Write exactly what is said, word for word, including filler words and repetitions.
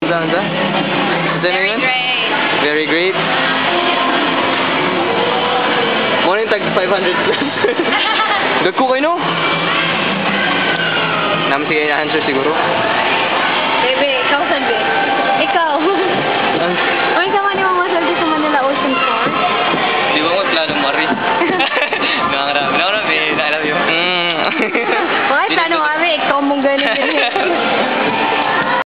Danza? Ito na Very yun? great. Very great. Muna yung tag five hundred plus. Gagko kayo no? Naman sige na answer siguro.